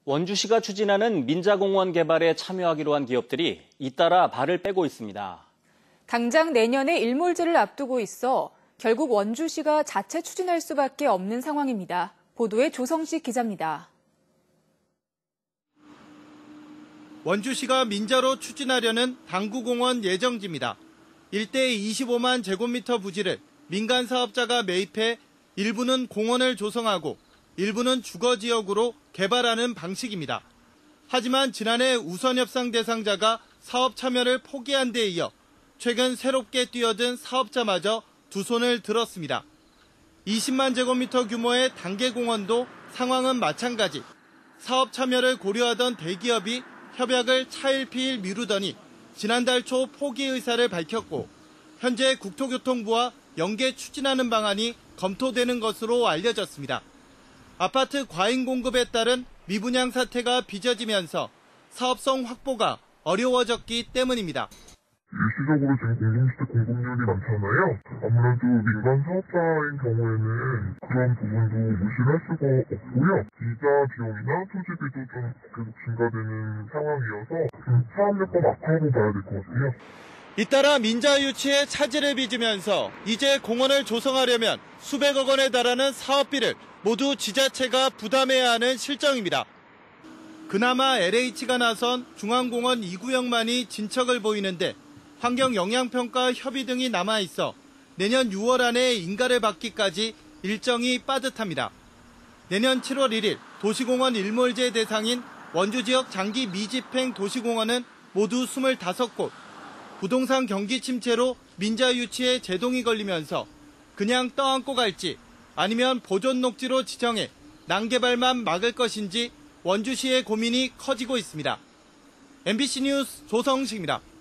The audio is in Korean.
원주시가 추진하는 민자공원 개발에 참여하기로 한 기업들이 잇따라 발을 빼고 있습니다. 당장 내년에 일몰제를 앞두고 있어 결국 원주시가 자체 추진할 수밖에 없는 상황입니다. 보도에 조성식 기자입니다. 원주시가 민자로 추진하려는 당구공원 예정지입니다. 일대에 25만 제곱미터 부지를 민간 사업자가 매입해 일부는 공원을 조성하고 일부는 주거지역으로 개발하는 방식입니다. 하지만 지난해 우선협상 대상자가 사업 참여를 포기한 데 이어 최근 새롭게 뛰어든 사업자마저 두 손을 들었습니다. 20만 제곱미터 규모의 단계공원도 상황은 마찬가지. 사업 참여를 고려하던 대기업이 협약을 차일피일 미루더니 지난달 초 포기 의사를 밝혔고 현재 국토교통부와 연계 추진하는 방안이 검토되는 것으로 알려졌습니다. 아파트 과잉 공급에 따른 미분양 사태가 빚어지면서 사업성 확보가 어려워졌기 때문입니다. 일시적으로 지금 공동주택 공급률이 많잖아요. 아무래도 민간 사업자인 경우에는 그런 부분도 무시할 수가 없고요. 이자 비용이나 토지비도 좀 계속 증가되는 상황이어서 사업요건 악화로 봐야 될 것 같아요. 잇따라 민자 유치에 차질을 빚으면서 이제 공원을 조성하려면 수백억 원에 달하는 사업비를 모두 지자체가 부담해야 하는 실정입니다. 그나마 LH가 나선 중앙공원 2구역만이 진척을 보이는데 환경영향평가 협의 등이 남아있어 내년 6월 안에 인가를 받기까지 일정이 빠듯합니다. 내년 7월 1일 도시공원 일몰제 대상인 원주 지역 장기 미집행 도시공원은 모두 25곳. 부동산 경기 침체로 민자 유치에 제동이 걸리면서 그냥 떠안고 갈지 아니면 보존 녹지로 지정해 난개발만 막을 것인지 원주시의 고민이 커지고 있습니다. MBC 뉴스 조성식입니다.